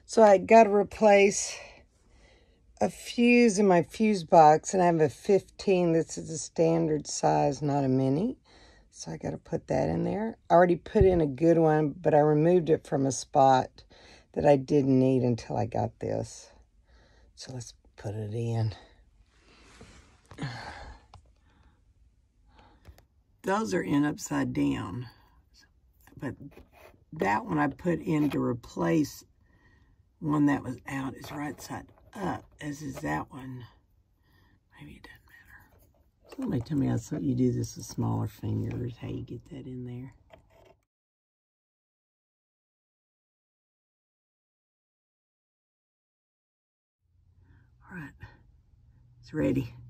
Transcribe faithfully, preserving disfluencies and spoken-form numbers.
So I got to replace a fuse in my fuse box, and I have a fifteen. This is a standard size, not a mini. So I got to put that in there. I already put in a good one, but I removed it from a spot that I didn't need until I got this. So let's put it in. Those are in upside down, but that one I put in to replace one that was out is right side up, as is that one. Maybe it doesn't matter. Somebody tell me how so you do this with smaller fingers, how you get that in there. All right, it's ready.